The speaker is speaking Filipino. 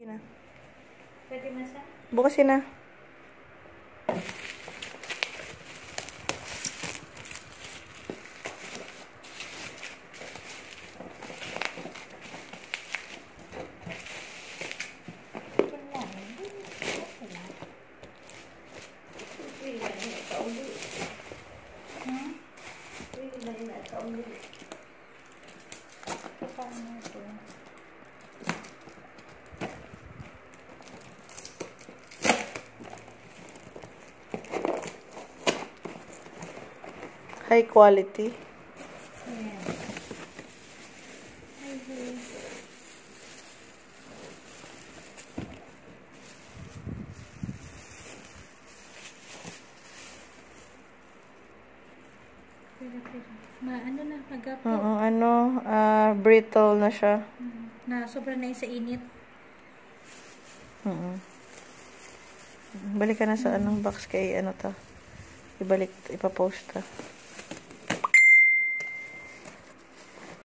Na. Pwede na siya? Bukasin na. High quality. Ayan. Ano na, magapo. Brittle na siya. Na sobrang na sa init. Balik ka na sa box kay to. Ibalik, ipapost ta.